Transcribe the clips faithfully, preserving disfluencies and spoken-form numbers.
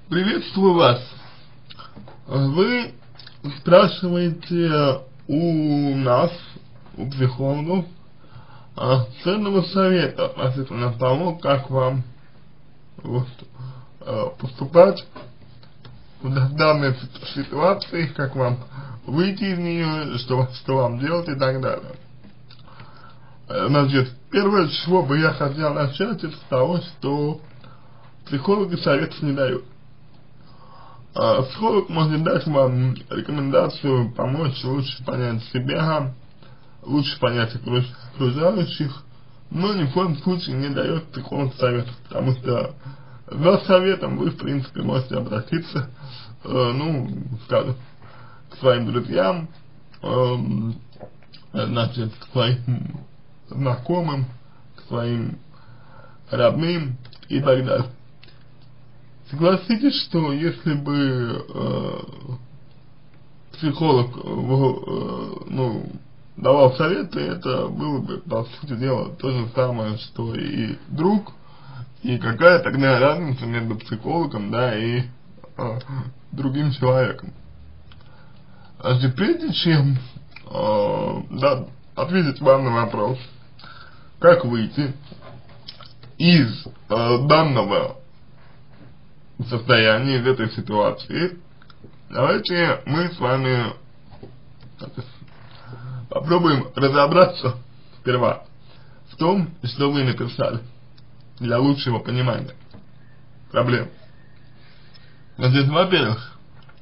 Приветствую вас. Вы спрашиваете у нас, у психологов, ценного совета относительно того, как вам вот, поступать в данной ситуации, как вам выйти из нее, что, что вам делать и так далее. Значит, первое, с чего бы я хотел начать, это с того, что психологи советов не дают. А психолог может дать вам рекомендацию помочь лучше понять себя, лучше понять окружающих, но ни в коем случае не дает психолог советов, потому что за советом вы, в принципе, можете обратиться, э, ну, скажем, к своим друзьям, э, значит, к своим знакомым, к своим родным и так далее. Согласитесь, что если бы э, психолог э, ну, давал советы, это было бы, по сути дела, то же самое, что и друг, и какая тогда разница между психологом, да, и э, другим человеком. Значит, прежде чем э, да, ответить вам на вопрос, как выйти из э, данного состоянии, из этой ситуации, давайте мы с вами попробуем разобраться сперва в том, что вы написали, для лучшего понимания проблем. Значит, во-первых,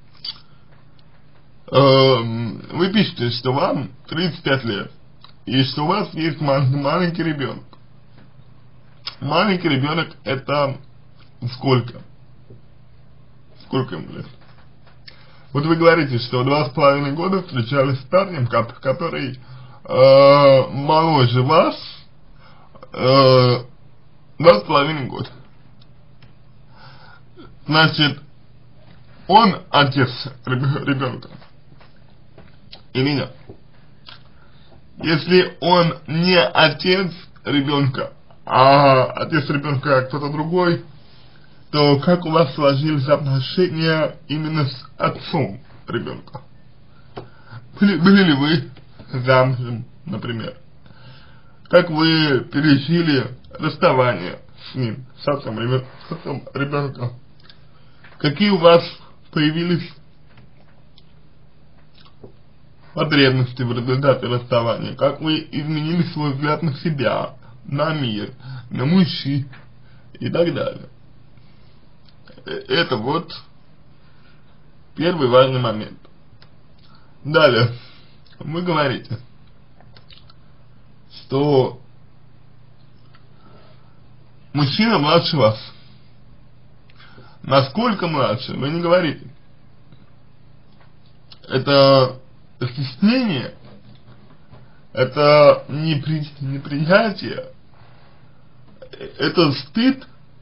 э, вы пишете, что вам тридцать пять лет, и что у вас есть маленький ребенок. Маленький ребенок это сколько? Сколько ему лет? Вот вы говорите, что два с половиной года встречались с парнем, который э, моложе вас э, два с половиной года. Значит, он отец ребенка или нет? Если он не отец ребенка, а отец ребенка кто-то другой, то как у вас сложились отношения именно с отцом ребенка? Были, были ли вы замужем, например? Как вы пережили расставание с ним, с отцом ребенка? Какие у вас появились потребности в результате расставания? Как вы изменили свой взгляд на себя, на мир, на мужчин и так далее? Это вот первый важный момент. Далее, вы говорите, что мужчина младше вас. Насколько младше, вы не говорите. Это стеснение, это непри, неприятие, это стыд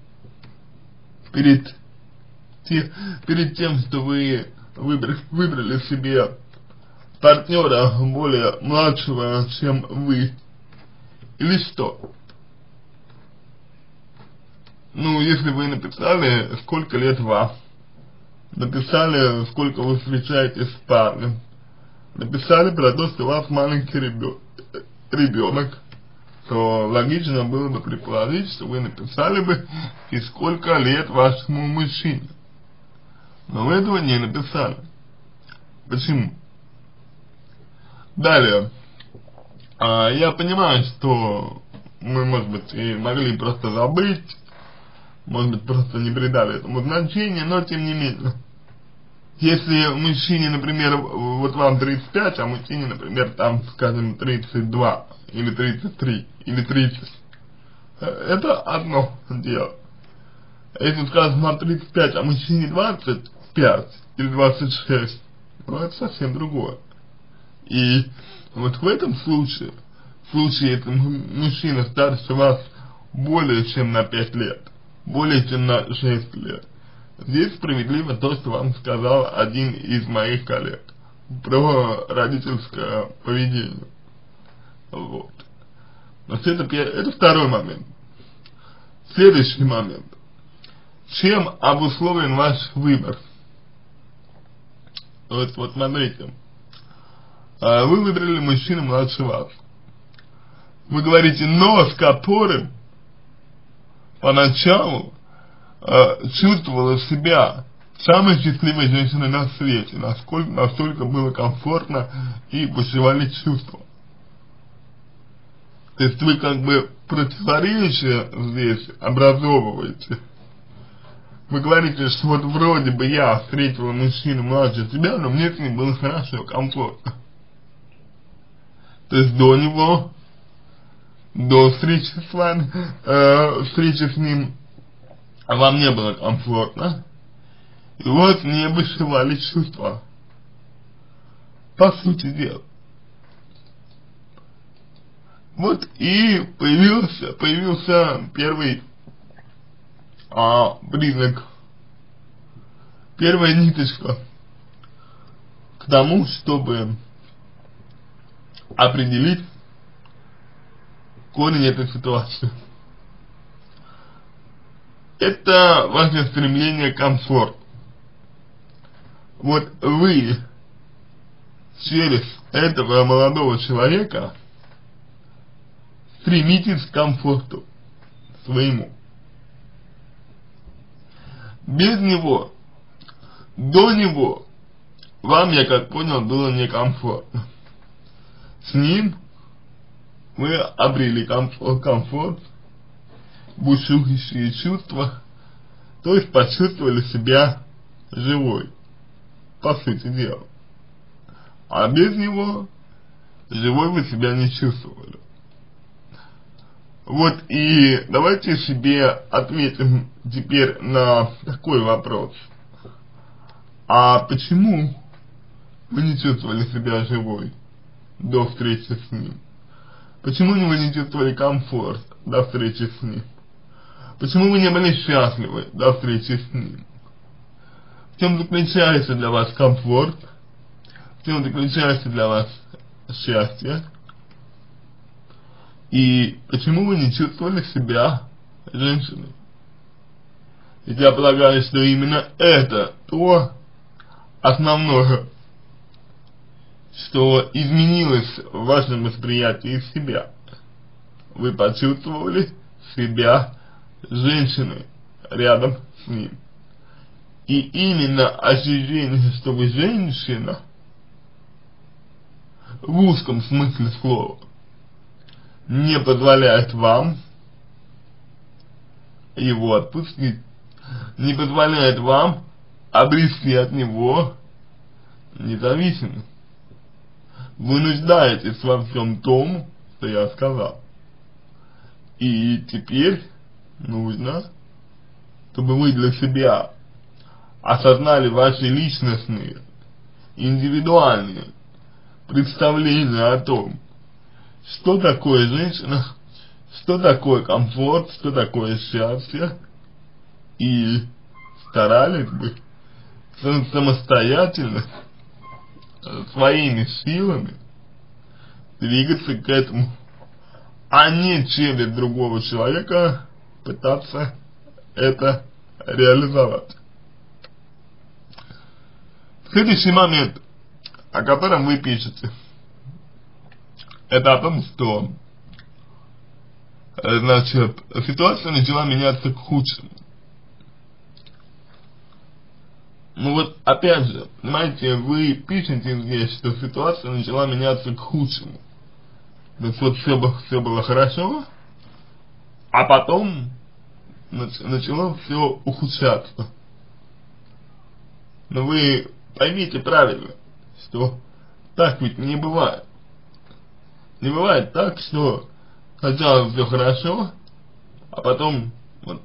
перед перед тем, что вы выбрали, выбрали себе партнера более младшего, чем вы, или что? Ну, если вы написали, сколько лет вам, написали, сколько вы встречаетесь с парнем, написали про то, что у вас маленький ребенок, то логично было бы предположить, что вы написали бы, и сколько лет вашему мужчине. Но вы этого не написали. Почему? Далее. А, я понимаю, что мы, может быть, и могли просто забыть, может быть, просто не придали этому значения, но тем не менее. Если мужчине, например, вот вам тридцать пять, а мужчине, например, там, скажем, тридцать два, или тридцать три, или тридцать, это одно дело. Если, скажем, вам тридцать пять, а мужчине двадцать пять или двадцать шесть, ну это совсем другое. И вот в этом случае, в случае если мужчина старше вас более чем на пять лет, более чем на шесть лет, здесь справедливо то, что вам сказал один из моих коллег про родительское поведение. Вот. Значит, это, это второй момент. Следующий момент. Чем обусловлен ваш выбор? Вот, вот смотрите, вы выбрали мужчину младше вас. Вы говорите, но Скопорым поначалу э, чувствовала себя самой счастливой женщиной на свете, насколько, настолько было комфортно и бушевали чувства. То есть вы как бы противоречие здесь образовываете. Вы говорите, что вот вроде бы я встретила мужчину младше себя, но мне с ним было хорошо, комфортно. То есть до него, до встречи с вами, э, встречи с ним, вам не было комфортно. И вот не бушевали чувства. По сути дела. Вот и появился, появился первый а, признак, первая ниточка к тому, чтобы определить корень этой ситуации. Это ваше стремление к комфорту. Вот вы через этого молодого человека стремитесь к комфорту своему. Без него, до него, вам, я как понял, было некомфортно. С ним вы обрели комфорт, комфорт, бушующие чувства, то есть почувствовали себя живой, по сути дела. А без него живой вы себя не чувствовали. Вот и давайте себе ответим теперь на такой вопрос. А почему вы не чувствовали себя живой до встречи с ним? Почему вы не чувствовали комфорт до встречи с ним? Почему вы не были счастливы до встречи с ним? В чем заключается для вас комфорт? В чем заключается для вас счастье? И почему вы не чувствовали себя женщиной? Ведь я полагаю, что именно это то основное, что изменилось в вашем восприятии себя. Вы почувствовали себя женщиной рядом с ним. И именно ощущение, что вы женщина, в узком смысле слова, не позволяет вам его отпустить, не позволяет вам обрести от него независимость. Вы нуждаетесь во всем том, что я сказал. И теперь нужно, чтобы вы для себя осознали ваши личностные, индивидуальные представления о том, что такое женщина, что такое комфорт, что такое счастье, и старались бы самостоятельно, своими силами двигаться к этому, а не через другого человека пытаться это реализовать. Следующий момент, о котором вы пишете, это о том, что, значит, ситуация начала меняться к худшему. Ну вот, опять же, понимаете, вы пишете здесь, что ситуация начала меняться к худшему. То есть вот все, все было хорошо, а потом нач, начало все ухудшаться. Но вы поймите правильно, что так ведь не бывает. Не бывает так, что сначала все хорошо, а потом вот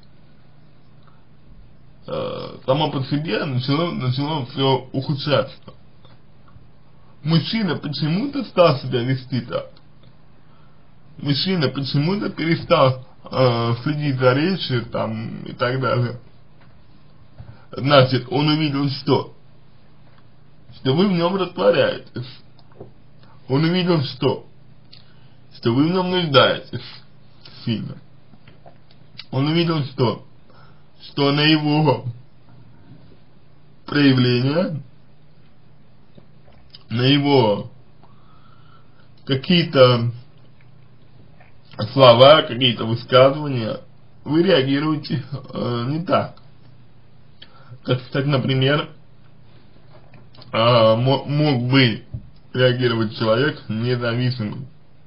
э, само по себе начало, начало все ухудшаться. Мужчина почему-то стал себя вести так. Мужчина почему-то перестал э, следить за речью там и так далее. Значит, он увидел что? Что вы в нем растворяетесь. Он увидел что? Что вы в нем нуждаетесь сильно. Он увидел что? что на его проявления, на его какие-то слова, какие-то высказывания вы реагируете э, не так. Как, так, например, э, мог бы реагировать человек независимо.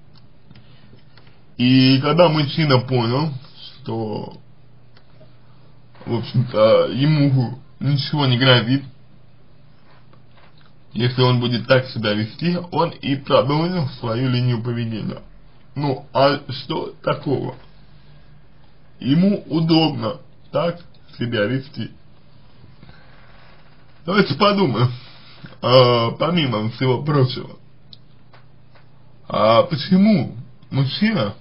И когда мужчина понял, что, в общем-то, ему ничего не грозит, если он будет так себя вести, он и продолжил свою линию поведения. Ну, а что такого? Ему удобно так себя вести. Давайте подумаем, а, помимо всего прочего, а почему мужчина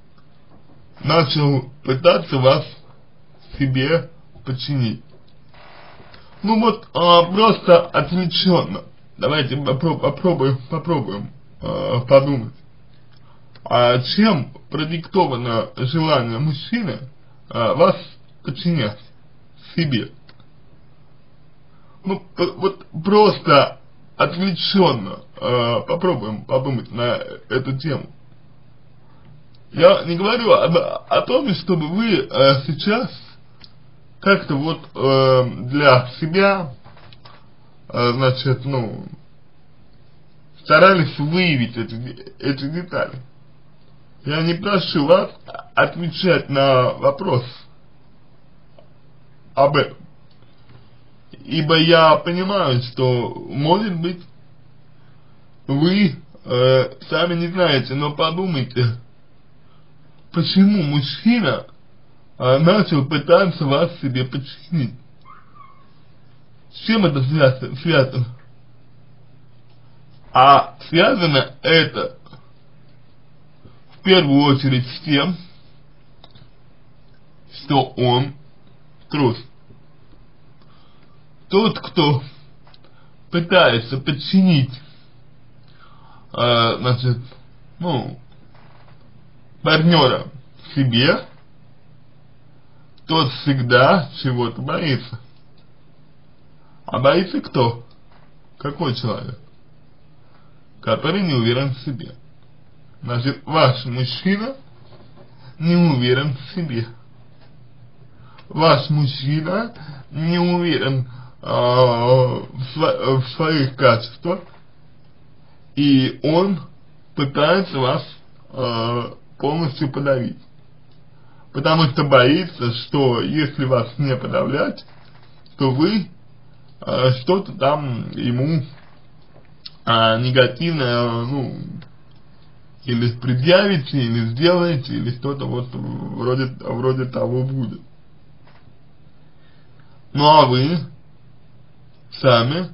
начал пытаться вас себе подчинить? Ну вот, а, просто отвлеченно. Давайте попро попробуем, попробуем а, подумать. А чем продиктовано желание мужчины а, вас подчинять себе? Ну, вот просто отвлеченно э, попробуем подумать на эту тему. Я не говорю об, о том, чтобы вы э, сейчас как-то вот э, для себя, э, значит, ну, старались выявить эти, эти детали. Я не прошу вас отвечать на вопрос об этом. Ибо я понимаю, что, может быть, вы э, сами не знаете, но подумайте, почему мужчина э, начал пытаться вас себе подчинить. С чем это связано? связано? А связано это в первую очередь с тем, что он трус. Тот, кто пытается подчинить, э, значит, ну, партнера себе, тот всегда чего-то боится. А боится кто? Какой человек? Который не уверен в себе. Значит, ваш мужчина не уверен в себе. Ваш мужчина не уверен в своих качествах, и он пытается вас э, полностью подавить, потому что боится, что если вас не подавлять, то вы э, что-то там ему э, негативное, ну, или предъявите, или сделаете, или что-то вот вроде, вроде того будет. Ну а вы сами,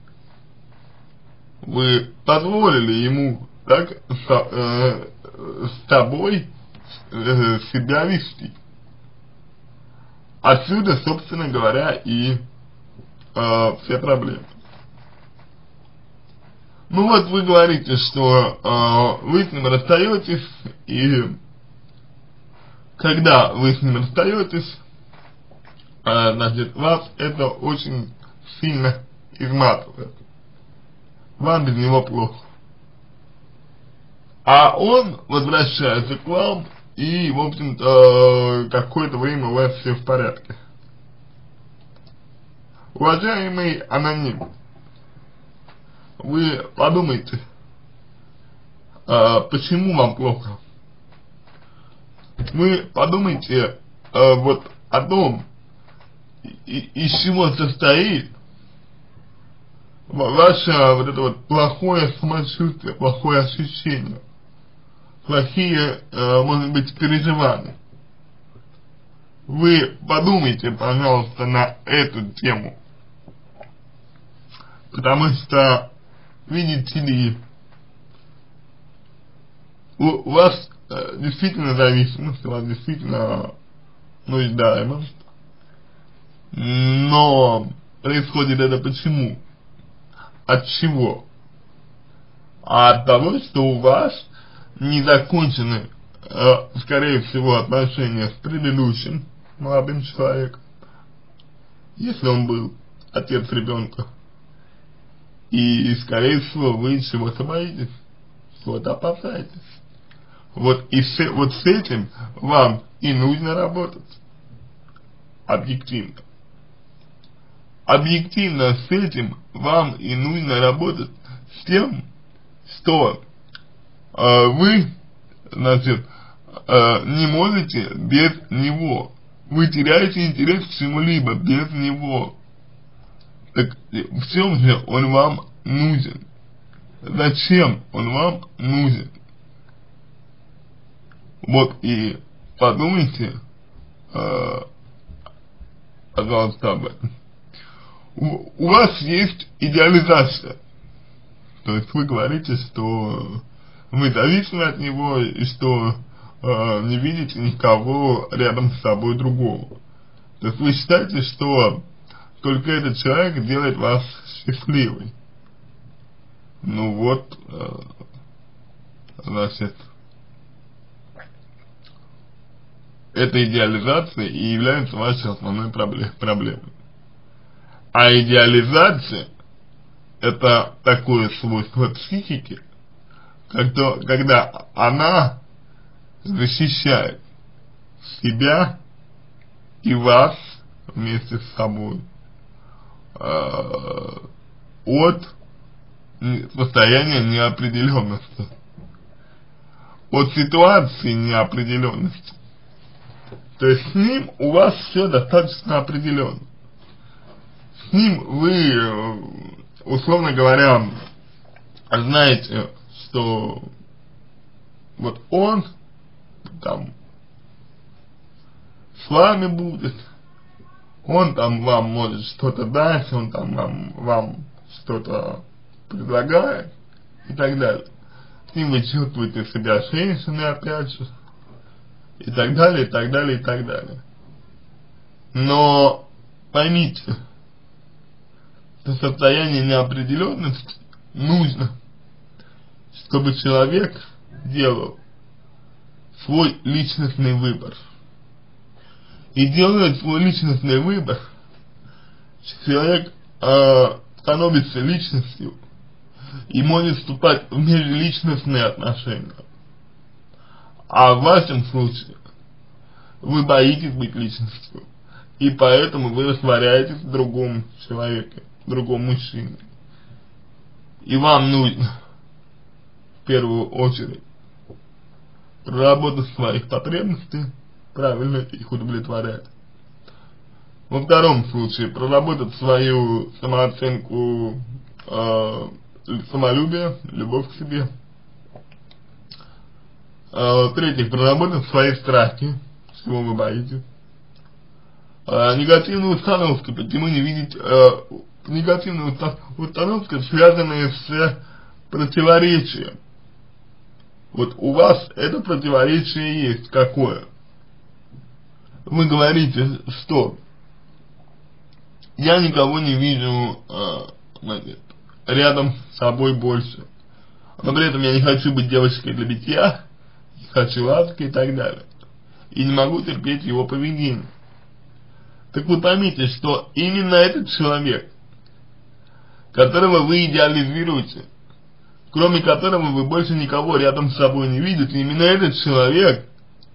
вы позволили ему так с, э, с тобой э, себя вести. Отсюда, собственно говоря, и э, все проблемы. Ну вот вы говорите, что э, вы с ним расстаетесь, и когда вы с ним расстаетесь, э, значит, вас это очень сильно изматывает. Вам без него плохо. А он возвращается к вам, и, в общем-то, какое-то время у вас все в порядке. Уважаемый аноним, вы подумайте, а, почему вам плохо? Вы подумайте а, вот о том, и, из чего состоит ваше вот это вот плохое самочувствие, плохое ощущение, плохие, э, может быть, переживания. Вы подумайте, пожалуйста, на эту тему, потому что, видите ли, у, у вас э, действительно зависимость, у вас действительно нуждаемость, но происходит это почему? От чего? А от того, что у вас не закончены, э, скорее всего, отношения с предыдущим молодым человеком, если он был отец ребенка. И, скорее всего, вы чего-то боитесь, чего-то опасаетесь. Вот, и с, вот с этим вам и нужно работать. Объективно. Объективно с этим вам и нужно работать с тем, что э, вы, значит, э, не можете без него. Вы теряете интерес к чему-либо без него. Так в чем же он вам нужен? Зачем он вам нужен? Вот и подумайте, э, пожалуйста, об этом. У, у вас есть идеализация. То есть вы говорите, что вы зависимы от него и что э, не видите никого рядом с собой другого. То есть вы считаете, что только этот человек делает вас счастливой. Ну вот, э, значит, эта идеализация и является вашей основной проблемой. А идеализация — это такое свойство психики, когда, когда она защищает себя и вас вместе с собой э, от состояния неопределенности, от ситуации неопределенности. То есть с ним у вас все достаточно определенно. С ним вы, условно говоря, знаете, что вот он там с вами будет, он там вам может что-то дать, он там вам, вам что-то предлагает и так далее. С ним вы чувствуете себя женщиной, опять же, и так далее, и так далее, и так далее. Но поймите, что состояние неопределенности нужно, чтобы человек делал свой личностный выбор. И делая свой личностный выбор, человек э, становится личностью и может вступать в межличностные отношения. А в вашем случае вы боитесь быть личностью, и поэтому вы растворяетесь в другом человеке, в другом мужчине. И вам нужно в первую очередь проработать своих потребностей, правильно их удовлетворять. Во втором случае проработать свою самооценку, э, самолюбие, любовь к себе. Э, В-третьих, проработать свои страхи, чего вы боитесь. Э, негативные установки, почему не видеть э, негативные установки, связанные с противоречием. Вот у вас это противоречие есть. Какое? Вы говорите, что я никого не вижу э, значит, рядом с собой больше, но при этом я не хочу быть девочкой для битья, не хочу ласки и так далее, и не могу терпеть его поведение. Так вы поймите, что именно этот человек, которого вы идеализируете, кроме которого вы больше никого рядом с собой не видите, именно этот человек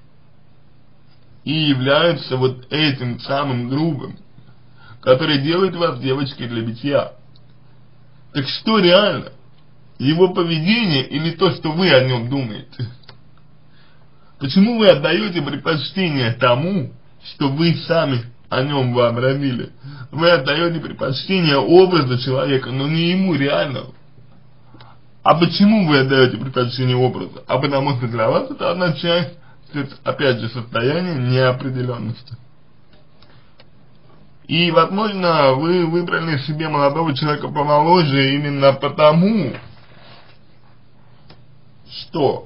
и является вот этим самым грубым, который делает вас девочкой для битья. Так что реально? Его поведение или то, что вы о нем думаете? Почему вы отдаете предпочтение тому, что вы сами о нем вообразили? Вы отдаете предпочтение образу человека, но не ему реальному. А почему вы отдаете предпочтение образу? А потому что для вас это означает, опять же, состояние неопределенности. И, возможно, вы выбрали себе молодого человека помоложе именно потому, что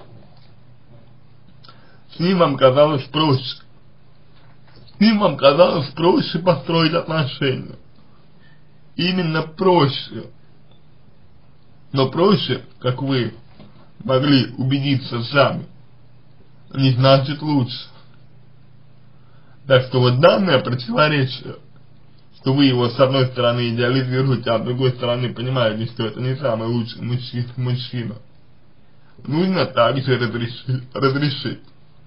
с ним вам казалось проще. С ним вам казалось проще построить отношения. Именно проще. Но проще, как вы могли убедиться сами, не значит лучше. Так что вот данное противоречие что вы его с одной стороны идеализируете, а с другой стороны понимаете, что это не самый лучший мужчина. мужчина. Нужно также разрешить, разрешить.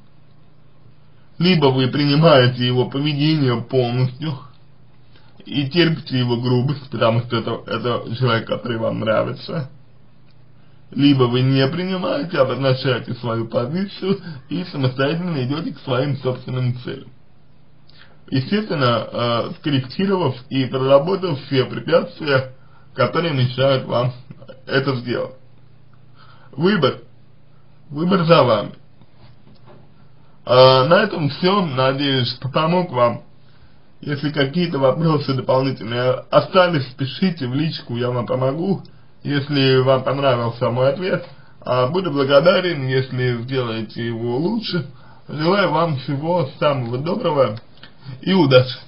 Либо вы принимаете его поведение полностью и терпите его грубость, потому что это, это человек, который вам нравится. Либо вы не принимаете, обозначаете свою позицию и самостоятельно идете к своим собственным целям. Естественно, э, скорректировав и проработав все препятствия, которые мешают вам это сделать. Выбор. Выбор за вами. Э, на этом все. Надеюсь, что помог вам. Если какие-то вопросы дополнительные остались, пишите в личку, я вам помогу. Если вам понравился мой ответ, буду благодарен, если сделаете его лучше. Желаю вам всего самого доброго и удачи.